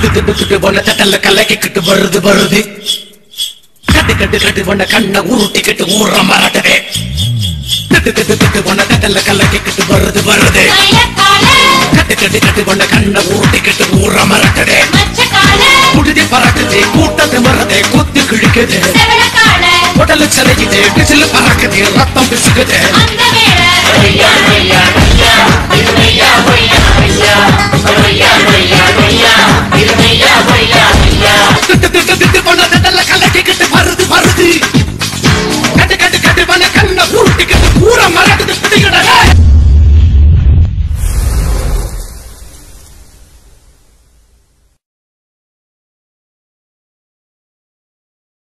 குத்து பொண்ண தட்டல்ல கலக்கிக்கிட்டு வருது கட்டு பொண்ண கண்ண உருட்டிக்கிட்டு ஊற மாட்டதே திட்டு பொண்ண தட்டல்ல கலக்கிக்கிட்டு வருது கட்டு பொண்ண கண்ண உருட்டிக்கிட்டு ஊற மாட்டதே குடிதி பறக்குது கூட்டத்து மறதே குத்து கிழிக்குது உடலு சிலைக்குது பிசிலு பறக்குது ரத்தம் பிசுக்குது